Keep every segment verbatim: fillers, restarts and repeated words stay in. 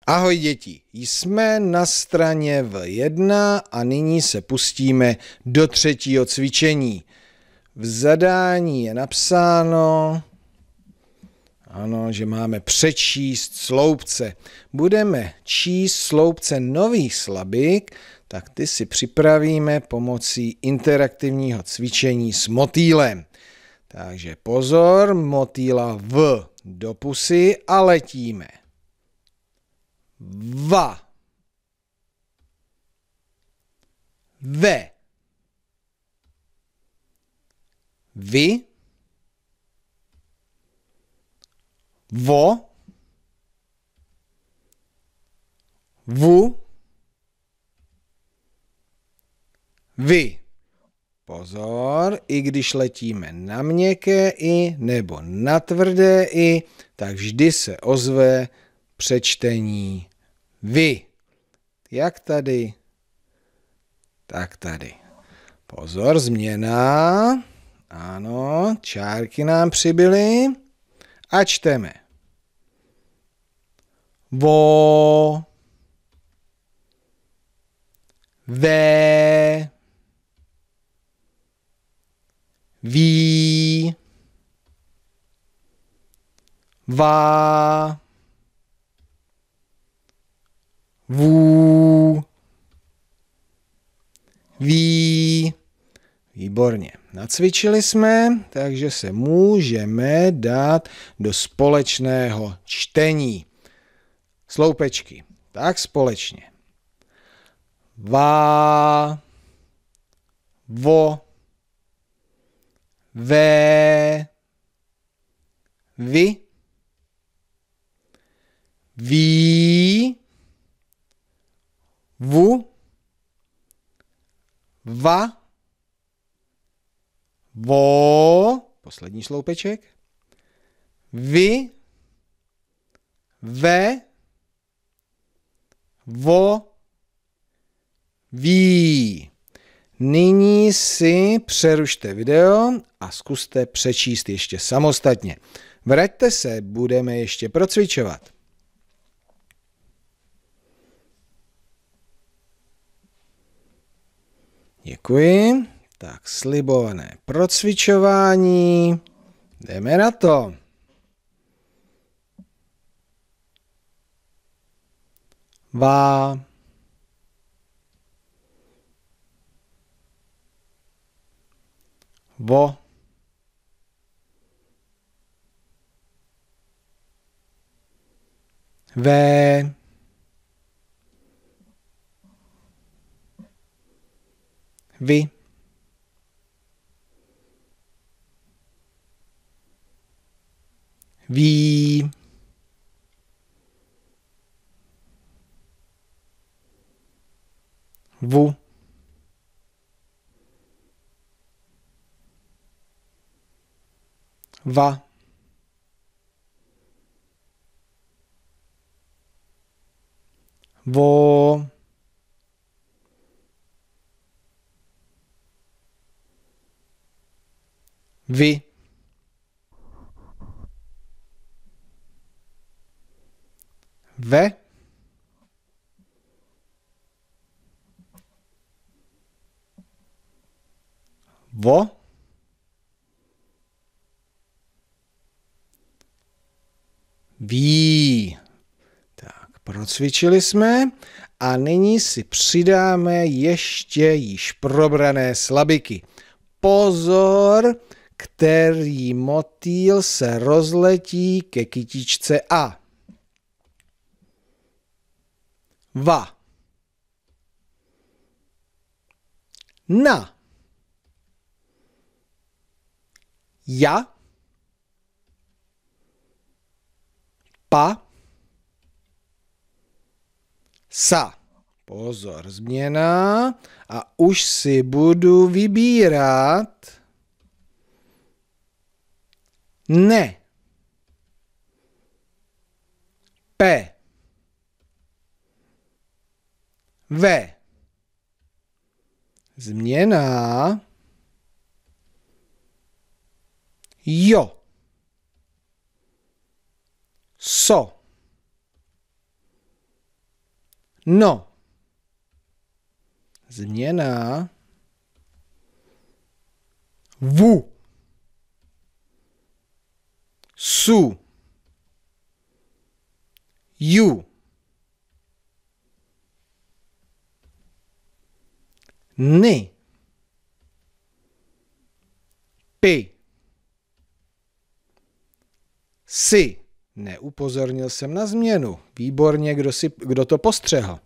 Ahoj děti, jsme na straně V jedna a nyní se pustíme do třetího cvičení. V zadání je napsáno, ano, že máme přečíst sloupce. Budeme číst sloupce nových slabik, tak ty si připravíme pomocí interaktivního cvičení s motýlem. Takže pozor, motýla V do pusy a letíme. Va, ve, vy, vo, vu, vy. Pozor, i když letíme na měkké i nebo na tvrdé i, tak vždy se ozve přečtení vy. Jak tady, tak tady. Pozor, změna. Ano, čárky nám přibyly. A čteme. Vo, ve, ví, va, vů, ví. Výborně. Nacvičili jsme, takže se můžeme dát do společného čtení. Sloupečky. Tak společně. Va, vo, ve, vy, ví, vu, va, vo, poslední sloupeček, vy, ve, vo, ví. Nyní si přerušte video a zkuste přečíst ještě samostatně. Vraťte se, budeme ještě procvičovat. Děkuji. Tak, slibované procvičování. Jdeme na to. Va, vo, ve, vy, ví, vu, va, vo, vy, ve, vo, ví. Tak, procvičili jsme a nyní si přidáme ještě již probrané slabiky. Pozor, který motýl se rozletí ke kytičce A. Va, na, ja, pa, sa. Pozor, změna. A už si budu vybírat ne, pe, ve. Změna. Jo. So. No. Změna. Vu. Su. Ju. Ny. Py. Si. Neupozornil jsem na změnu. Výborně, kdo, si, kdo to postřehl.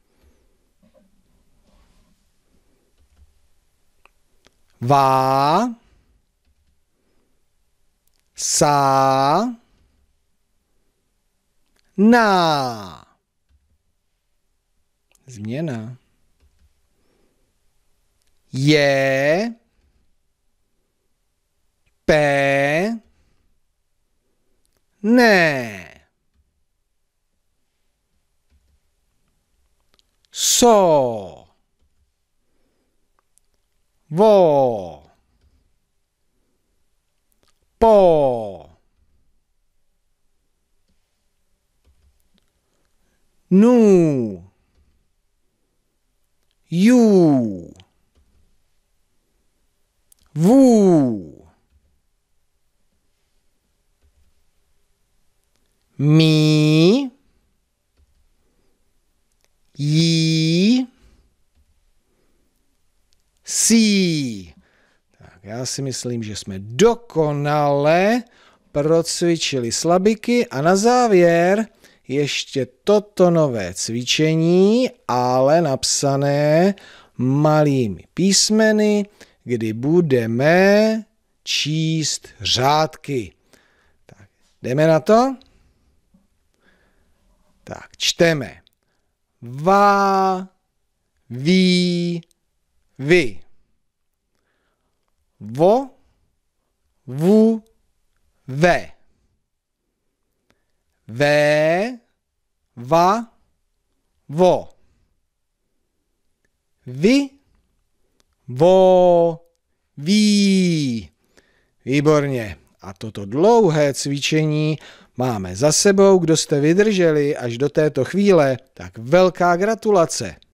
Vá. Sá. Na. Změna. Je. P. Ne. So. Vo. Po. Nu. Ju. Vu. Mí. Jí. Sí. Tak já si myslím, že jsme dokonale procvičili slabiky a na závěr ještě toto nové cvičení, ale napsané malými písmeny, kdy budeme číst řádky. Tak, jdeme na to? Tak, čteme. Va, ví, vy. Vo, vu, ve. Vé, va, vo. Vy, vo, ví. Výborně. A toto dlouhé cvičení máme za sebou. Kdo jste vydrželi až do této chvíle, tak velká gratulace.